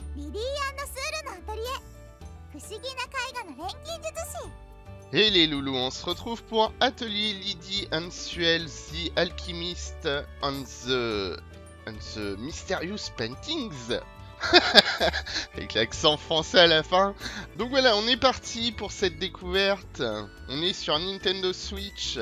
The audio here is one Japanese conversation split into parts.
リリー&スールのアトリエ。不思議な絵画の錬金術師。 Et les loulous, on se retrouve pour Atelier Lydie and Suel, The Alchemist and the Mysterious Paintings. Avec l'accent français à la fin. Donc voilà, on est parti pour cette découverte. On est sur Nintendo Switch.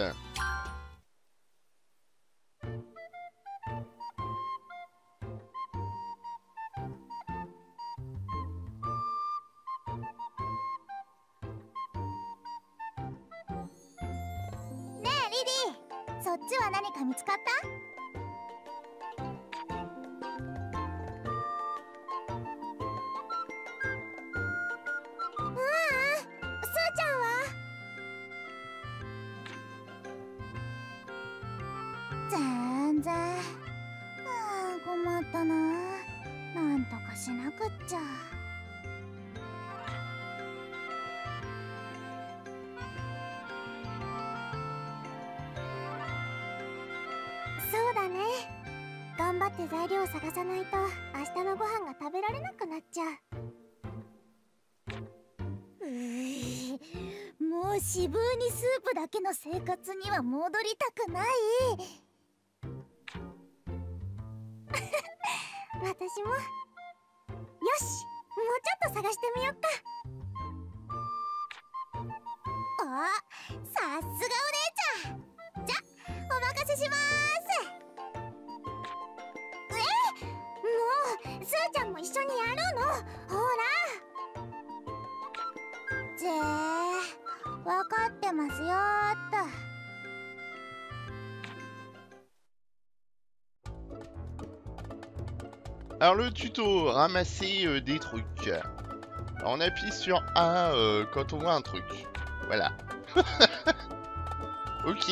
Ne, Lydie, そっちは何か見つかった？全然。困ったな。なんとかしなくっちゃ。そうだね。頑張って材料を探さないと明日のご飯が食べられなくなっちゃう。もう渋にスープだけの生活には戻りたくない。私も。よし、もうちょっと探してみよっか。あ、さすがお姉ちゃん。じゃ、お任せしまーす。もうスーちゃんも一緒にやるの。ほら。わかってますよーっと。 Alors le tuto, ramasser des trucs. Alors on appuie sur A quand on voit un truc. Voilà. Ok.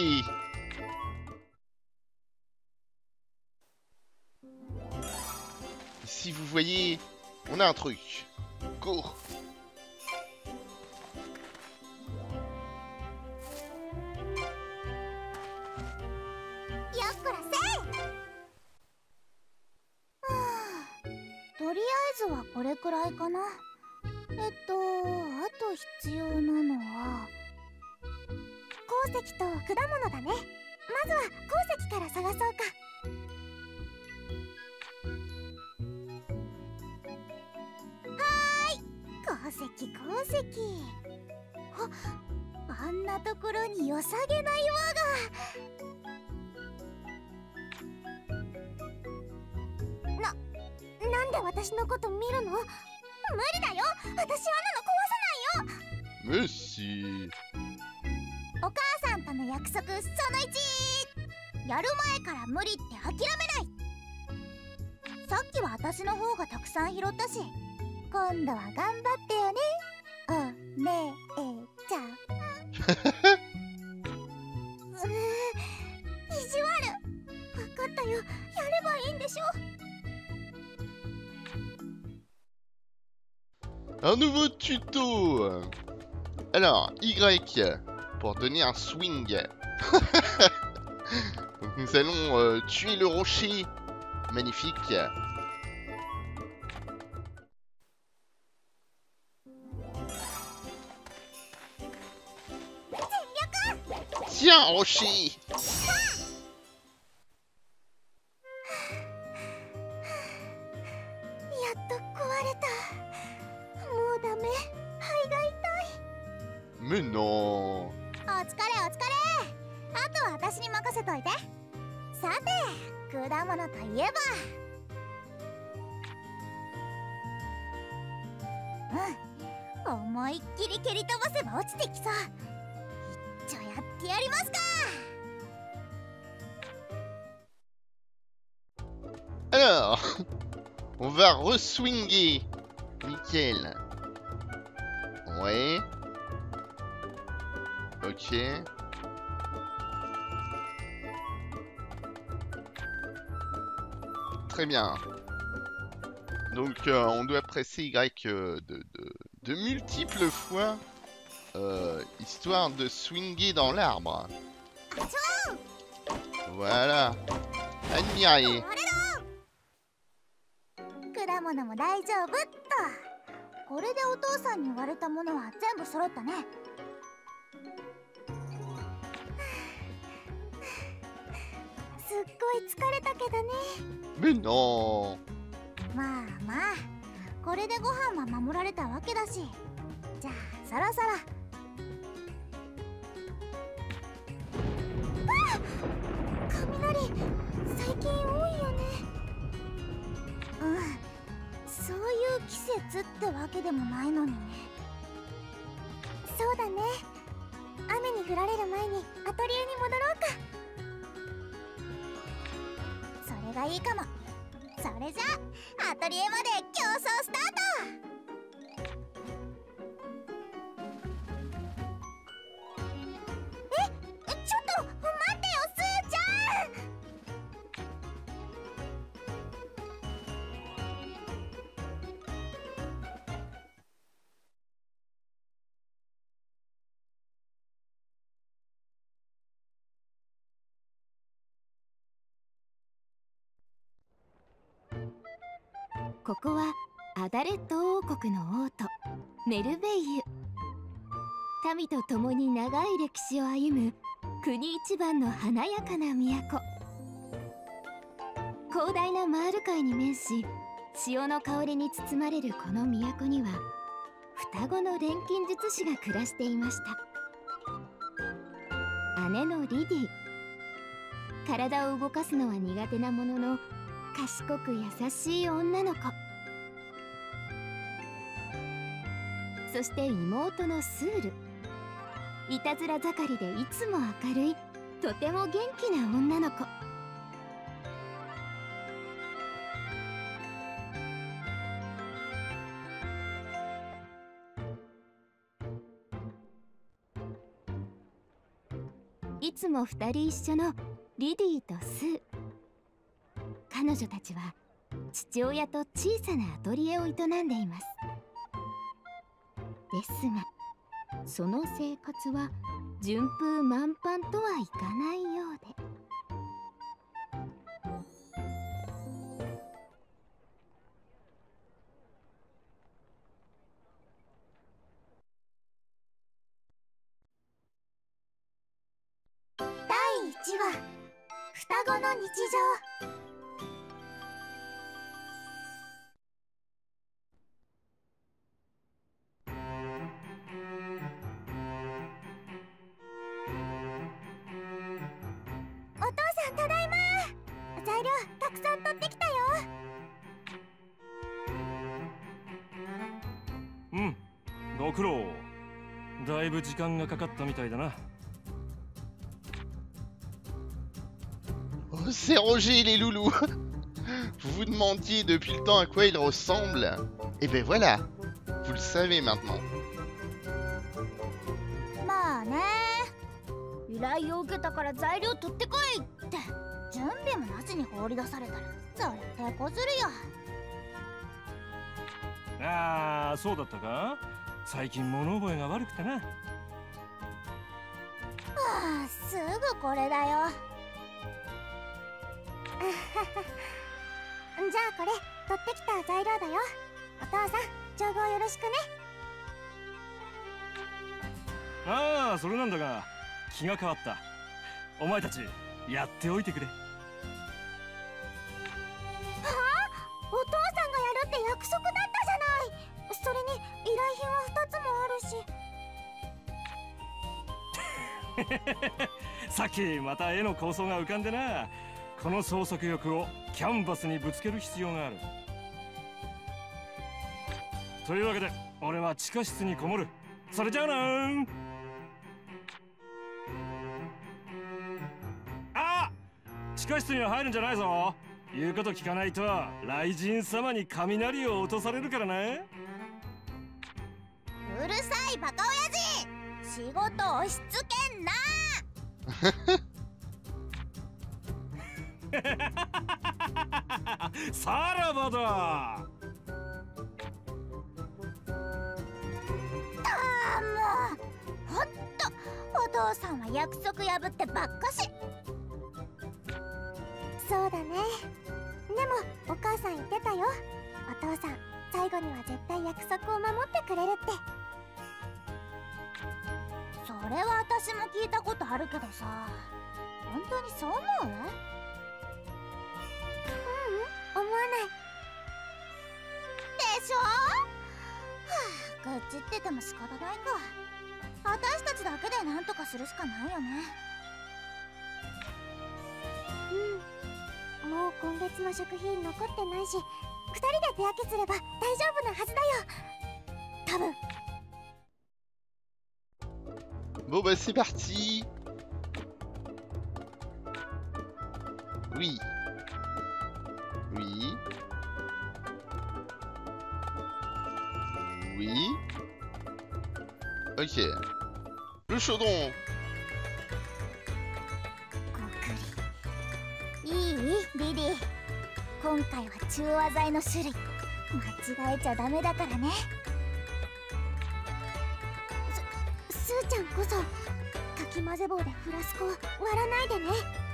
Si vous voyez, on a un truc. Cours. とりあえずはこれくらいかな。あと必要なのは鉱石と果物だね。まずは鉱石から探そうか。はーい、鉱石。あんなところに良さげな岩が。なんで私のこと見るの？無理だよ。私あんなの壊さないよ。 無視。 お母さんとの約束その1。やる前から無理って諦めない。さっきは私の方がたくさん拾ったし、今度は頑張ってよね、お姉ちゃん。意地悪。分かったよ。やればいいんでしょ。 Un nouveau tuto. Alors, Y pour donner un swing. Donc nous allons tuer le rocher. Magnifique. Tiens, rocher. Mais non. お疲れ。あとは私に任せといて。さて、果物といえば、思いっきり蹴り飛ばせば落ちてきそう。一丁やってやりますか。 Alors, on va re-swinger. Nickel. Ouais. Ok. Très bien. Donc on doit presser Y de multiples fois, histoire de swinger dans l'arbre. Voilà. Admirez. ものも大丈夫っと。これでお父さんに言われたものは全部揃ったね。すっごい疲れたけどね。 Mais non. まあまあ、これでご飯は守られたわけだし、じゃあそろそろ。あっ、雷最近多いよね。うん、そういう季節ってわけでもないのにね。そうだね、雨に降られる前にアトリエに戻ろうか。それがいいかも。それじゃあアトリエまで競争スタート。ちょっと待ってよ、すーちゃん。 ここはアダレット王国の王都メルベイユ。民と共に長い歴史を歩む国一番の華やかな都。広大なマール海に面し、潮の香りに包まれるこの都には双子の錬金術師が暮らしていました。姉のリディ。体を動かすのは苦手なものの賢く優しい女の子。そして妹のスール。いたずら盛りでいつも明るい、とても元気な女の子。いつも二人一緒のリディとスー。彼女たちは父親と小さなアトリエを営んでいます。ですがその生活は順風満帆とはいかないようで。 第1話、双子の日常。お父さん、ただいま。材料たくさん取ってきたよ。 うん、ご苦労。だいぶ時間がかかったみたいだな。 Oh, c'est Roger les loulous. Vous vous demandiez depuis le temps à quoi il ressemble. Et ben voilà, vous le savez maintenant. まあね、依頼を受けたから材料取ってこいって準備もなしに放り出されたら、そりゃ手こずるよ。 ああ、そうだったか。最近物覚えが悪くてな。 ああ、すぐこれだよ。じゃあこれ取ってきた材料だよ。お父さん、調合よろしくね。 ああ、それなんだが気が変わった。お前たちやっておいてくれ。 はあ、お父さんがやるって約束だったじゃない。それに依頼品は2つもあるし。 さっきまた絵の構想が浮かんでな。この創作欲をキャンバスにぶつける必要がある。というわけで俺は地下室にこもる。それじゃあなー。あ、地下室には入るんじゃないぞ。言うこと聞かないと雷神様に雷を落とされるからな。 うるさいバカ親父、仕事押し付けんな。 さらばだ。 もうほんとお父さんは約束破ってばっかし。そうだね。でもお母さん言ってたよ。 お父さん最後には絶対約束を守ってくれるって。それは私も聞いたことあるけどさ、本当にそう思う？ううん、思わないでしょ。はあ、愚痴ってても仕方ないか。私たちだけで何とかするしかないよね。うん、もう今月の食品残ってないし、2人で手分けすれば大丈夫なはずだよ、多分。 Bon bah c'est parti. Oui. Oui. Oui. Ok. Le chaudron. いいリリー、今回は中和剤の種類間違えちゃダメだからね。スーちゃんこそかき混ぜ棒でフラスコを割らないでね。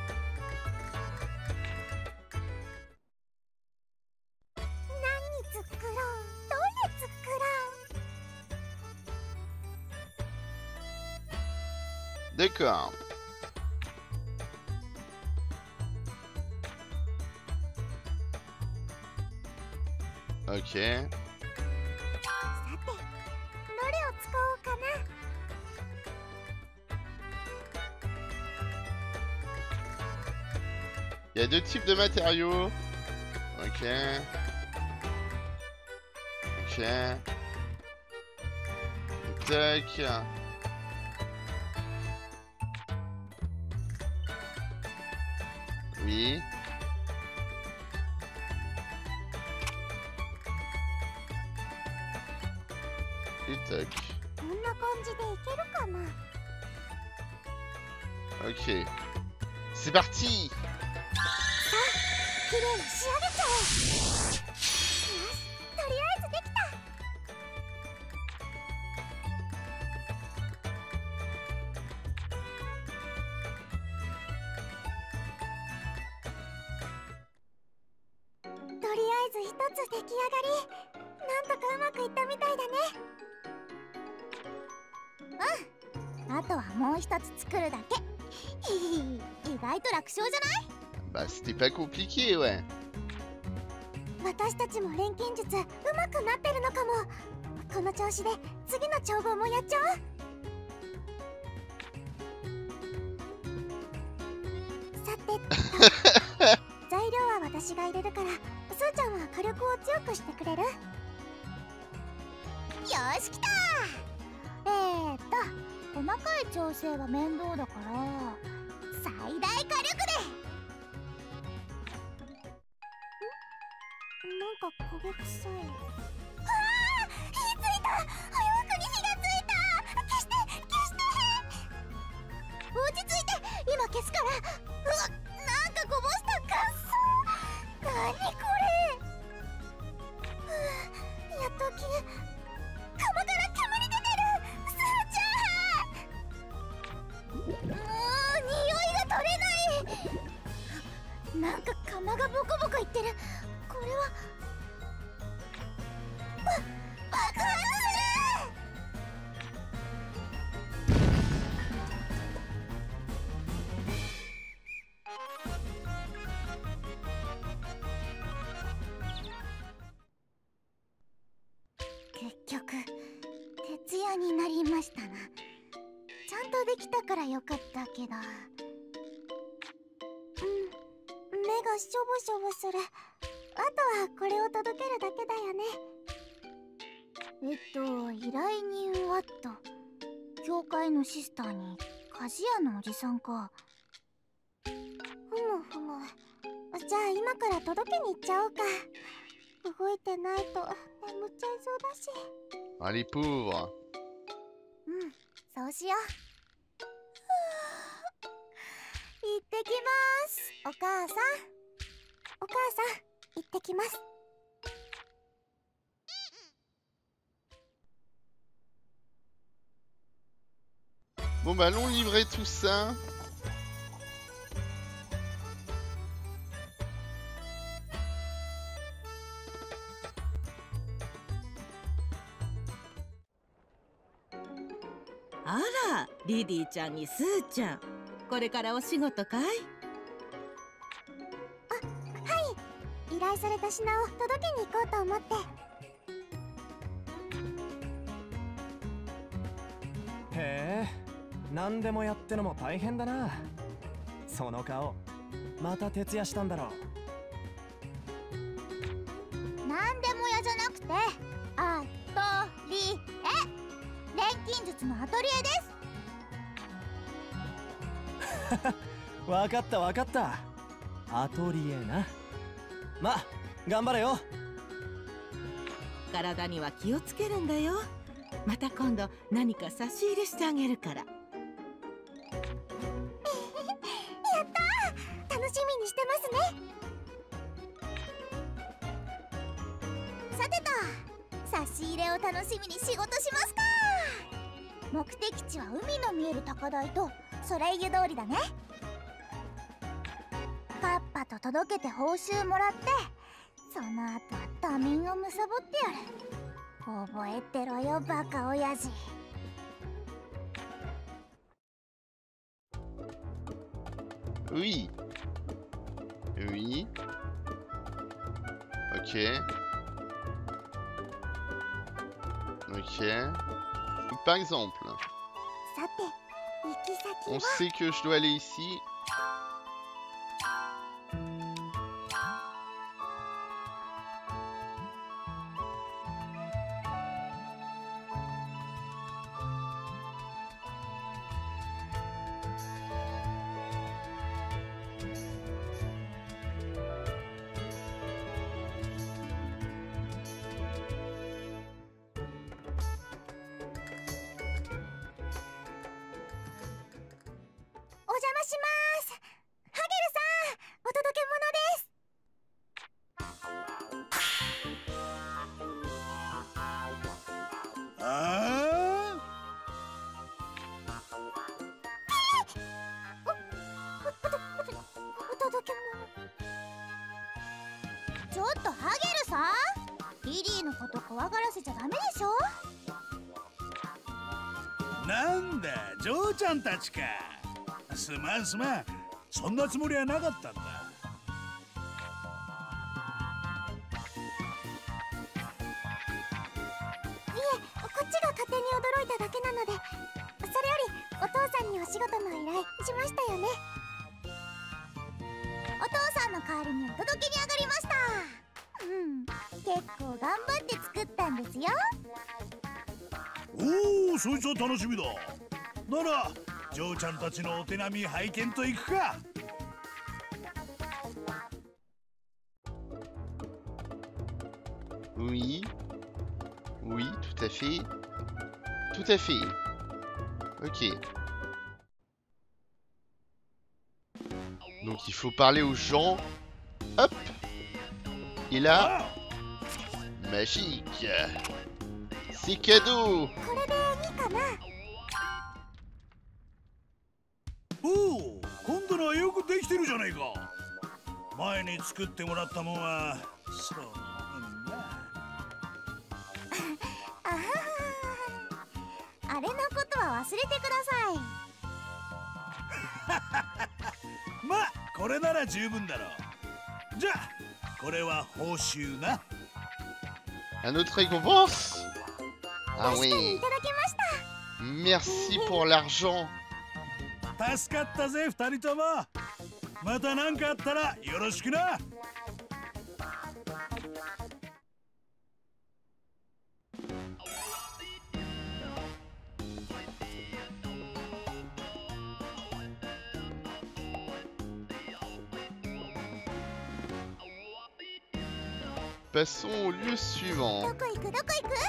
何作ろう、どれ作ろう。 D'accord. Ok. さて、どれを使おうかな。 Il y a 2 types de matériaux. Ok. Ok. Tac. Oui. Et tac. こんな感じでいけるかな。 Ok. C'est parti. 綺麗に仕上げちゃおう。よし、とりあえずできた。とりあえず一つ出来上がり。なんとかうまくいったみたいだね。うん、あとはもう一つ作るだけ。意外と楽勝じゃない？ Bah c'était pas compliqué, ouais. 私たちも錬金術うまくなってるのかも。この調子で次の調合もやっちゃおう。さて材料は私が入れるから、スーちゃんは火力を強くしてくれる？よし、きた。細かい調整は面倒だから最大火力で。なんか焦げ臭い。ああ、火ついた。早くに火がついた。消して消して。落ち着いて、今消すから。うわ、なんかこぼした。ガッソー。なにこれ。やっと消え。釜から煙出てる。スーちゃん、もう匂いが取れない。なんか釜がボコボコいってる。これは爆発する。結局徹夜になりましたな。ちゃんとできたからよかったけど、目がしょぼしょぼする。あとはこれを届けるだけだよね。依頼人はと、教会のシスターに鍛冶屋のおじさんか。ふむふむ。じゃあ今から届けに行っちゃおうか。動いてないと眠っちゃいそうだし。 Ah les pauvres. そうしよう。行ってきます。お母さん。お母さん、行ってきます。 Bon bah allons livrer tout ça. あら、リディちゃんにスーちゃん、これからお仕事かい？ 依頼された品を届けに行こうと思って。 へえ、何でもやってのも大変だな。その顔、また徹夜したんだろう。 なんでも屋じゃなくて、アトリエ、錬金術のアトリエです。 わかったわかった。アトリエな。まあ、頑張れよ。 体には気をつけるんだよ。また今度何か差し入れしてあげるから。 やったー、楽しみにしてますね。さてと、差し入れを楽しみに仕事しますか。目的地は海の見える高台とソレイユ通りだね。パッパと届けて報酬もらって、その後はダミンをむさぼってやる。覚えてろよ、バカ親父。 Oui. Oui. Ok. Ok. Par exemple, さて、行き先 on は sait que je dois aller ici. ちょっとハゲルさん、リリーのこと怖がらせちゃダメでしょ。 なんだ、ジョーちゃんたちか。すまんすまん、そんなつもりはなかったんだ。 いえ、こっちが勝手に驚いただけなので。それよりお父さんにお仕事の依頼しましたよね。お父さんの代わりにお届けに上がりました。結構頑張って作ったんですよ。 おお、そいつは楽しみだ。ならジョーちゃんたちのお手並み拝見といくか。 Oui. Oui, tout à fait. Tout à fait. Ok. Donc il faut parler aux gens. Hop. Et là, magique. C'est cadeau. これでいいかな。 おお、今度のはよくできてるじゃないか。前に作ってもらったもんはそうなんだ。 あはは、あれのことは忘れてください。 まあこれなら十分だろう。じゃあこれは報酬な。 Un autre récompense. Ah 確かに oui. いただきました。 Merci pour l'argent. 助かったぜ二人とも。また何かあったらよろしくな。 Passons au lieu suivant. どこ行くどこ行く。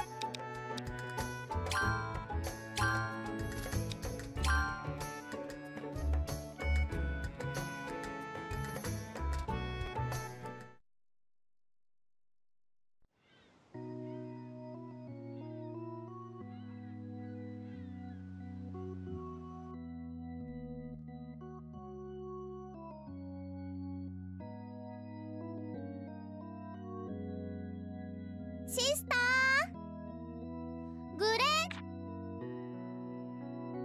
シスターグレン。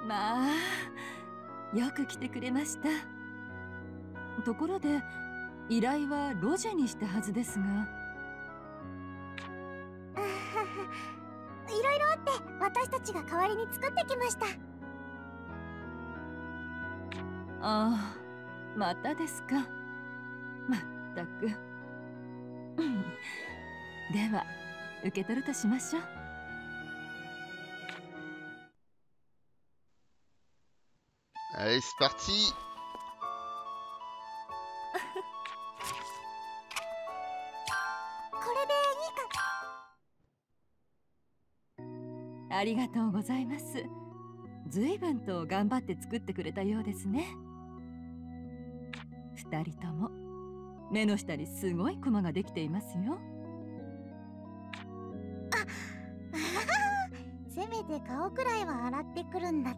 まあ、よく来てくれました。ところで依頼はロジェにしたはずですが。 いろいろあって私たちが代わりに作ってきました。 ああ、またですか。まったく。では受け取るとしましょう。 Allez, c'est parti. これでいいか。 ありがとうございます。随分と頑張って作ってくれたようですね。二人とも目の下にすごいクマができていますよ。 せめて顔くらいは洗ってくるんだった。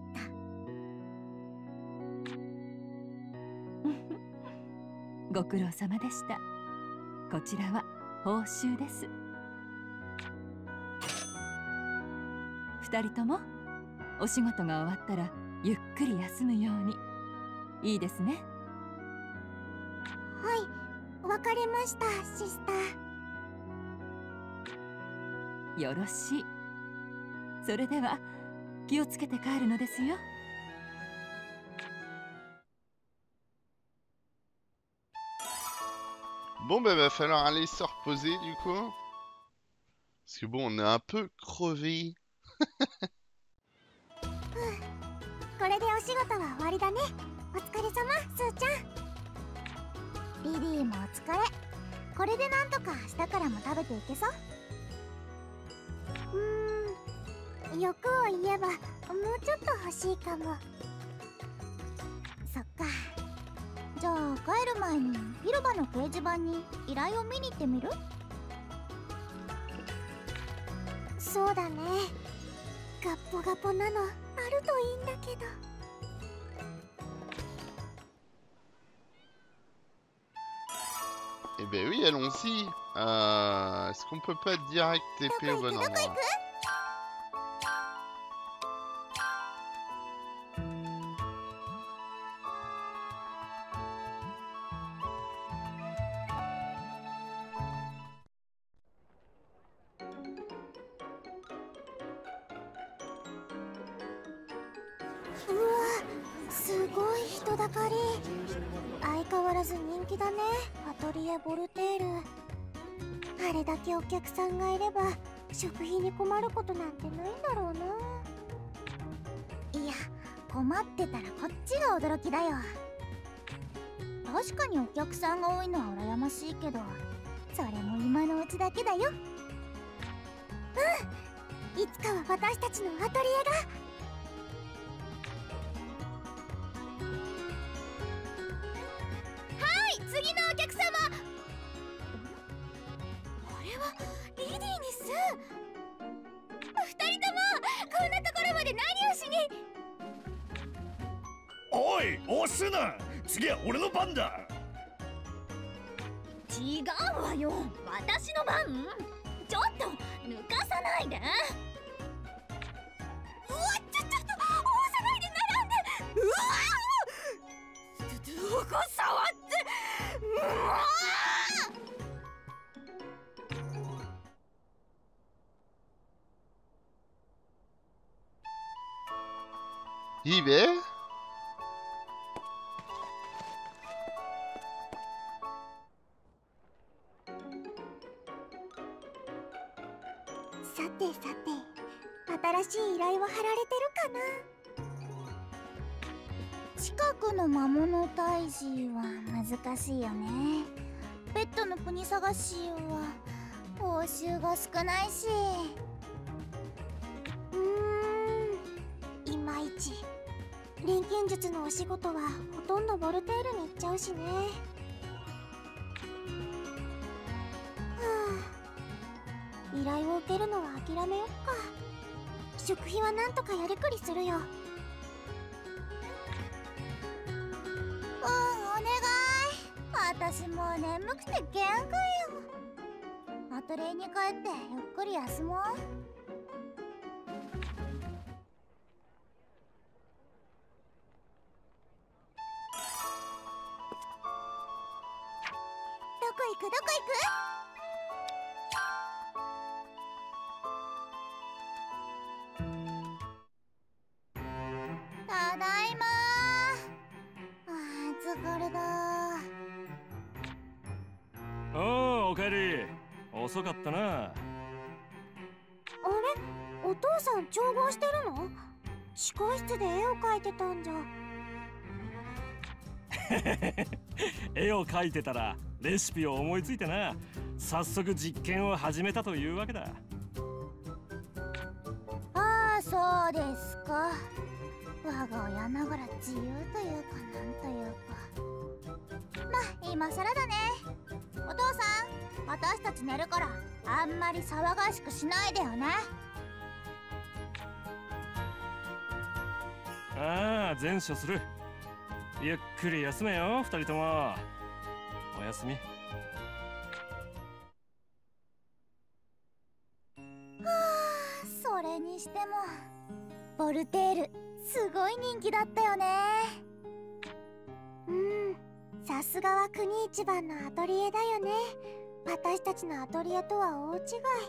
ご苦労様でした。こちらは報酬です。二人ともお仕事が終わったらゆっくり休むように。いいですね。 はい、わかりました、シスター。 よろしい。それでは気をつけて帰るのですよ。 Bon, bah, va falloir aller se reposer du coup. Parce que bon, on est un peu crevé. これでお仕事は終わりだね。お疲れ様、スーちゃん。リリーもお疲れ。これでなんとか明日からも食べていけそう。欲を言えばもうちょっと欲しいかも。そっか。じゃあ帰る前に広場の掲示板に依頼を見に行ってみる？そうだね。ガッポガポなのあるといいんだけど。 Eh ben oui, allons-y. Est-ce qu'on peut pas direct TP au bon endroit? 人気だね、アトリエボルテール。あれだけお客さんがいれば食費に困ることなんてないんだろうな。いや、困ってたらこっちが驚きだよ。確かにお客さんが多いのは羨ましいけど、それも今のうちだけだよ。いつかは私たちのアトリエが。次のお客様。これはリディーニス。二人ともこんなところまで何をしに。 おい、押すな。次は俺の番だ。 違うわよ、私の番。ちょっと抜かさないで。うわ、ちょっと押さないで、並んで。うわどこ触って。 いいべ。 さてさて、新しい依頼は貼られてるかな。近くの魔物退治は難しいよね。ペットの国探しは報酬が少ないし。いまいち。錬金術のお仕事はほとんどボルテールに行っちゃうしね。依頼を受けるのは諦めよっか。食費はなんとかやりくりするよ。お願い。私もう眠くて限界よ。アトリエに帰ってゆっくり休もう。 どこ行く？ただいま疲れだ。 おお、おかえり。遅かったな。 あれ、お父さん調合してるの？地下室で絵を描いてたんじゃ。 絵を描いてたらレシピを思いついてな、早速実験を始めたというわけだ。 ああ、そうですか。我が親ながら自由というかなんというか。まあ今更だね。お父さん、私たち寝るからあんまり騒がしくしないでよね。 ああ、善処する。ゆっくり休めよ、二人とも。おやすみ。 はあ、それにしてもボルテールすごい人気だったよね。さすがは国一番のアトリエだよね。私たちのアトリエとは大違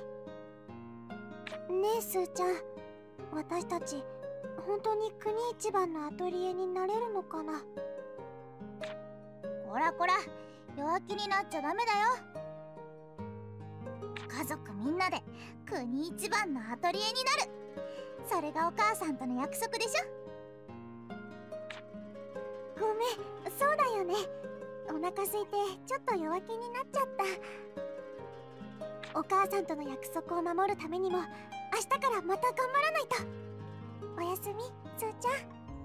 いね。え、スーちゃん、私たち本当に国一番のアトリエになれるのかな。こらこら、弱気になっちゃダメだよ。家族みんなで国一番のアトリエになる。それがお母さんとの約束でしょ。ごめん、そうだよね。お腹空いてちょっと弱気になっちゃった。お母さんとの約束を守るためにも明日からまた頑張らないと。おやすみ、スーちゃ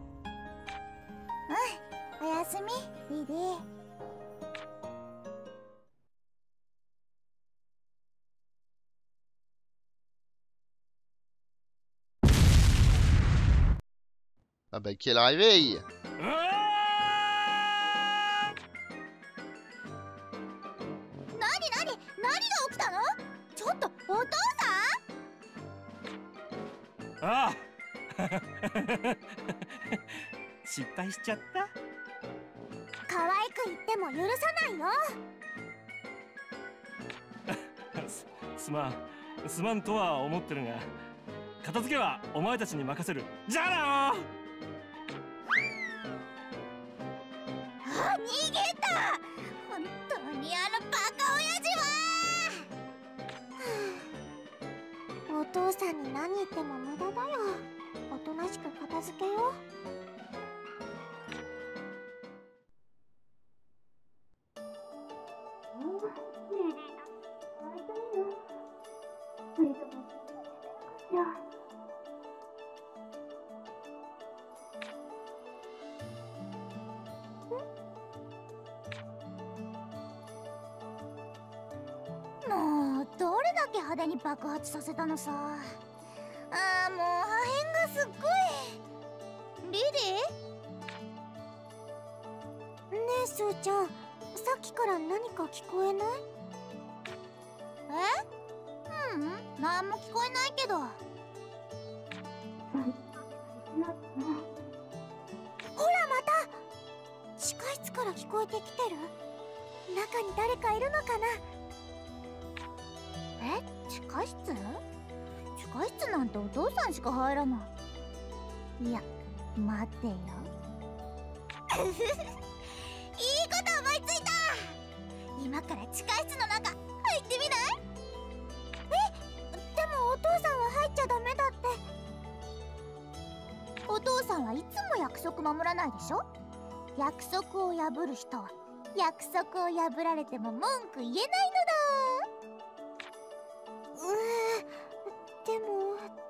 ん。おやすみ、リリー。 Ah bah quel réveil! 何が起きたの？ちょっとお父さん？ ああ失敗しちゃった。 可愛く言っても許さないよ。 すまんとは思ってるが、片付けはお前たちに任せる。じゃあな。 あ、逃げた。本当にあのバカ親父は。お父さんに何言っても無駄だよ。おとなしく片付けよう。もうどれだけ派手に爆発させたのさ。あー、もう破片がすっごい。リリー？ねえスーちゃん、さっきから何か聞こえない？え？なんも聞こえないけど。ほらまた地下室から聞こえてきてる。中に誰かいるのかな。地下室？地下室なんてお父さんしか入らない。いや、待てよ。いいこと思いついた。今から地下室の中入ってみない？でもお父さんは入っちゃダメだって。お父さんはいつも約束守らないでしょ。約束を破る人は約束を破られても文句言えないのだ。でも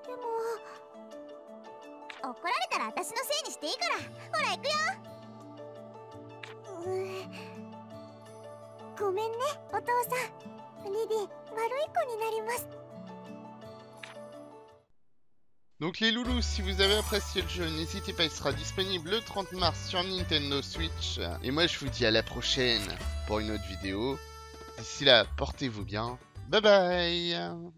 怒られたら私のせいにしていいから。ほら行くよ。ごめんねお父さん。リリー、悪い子になります。 Donc les loulous, si vous avez apprécié le jeu, n'hésitez pas, il sera disponible le 30 mars sur Nintendo Switch. Et moi je vous dis à la prochaine pour une autre vidéo. D'ici là, portez-vous bien. Bye bye.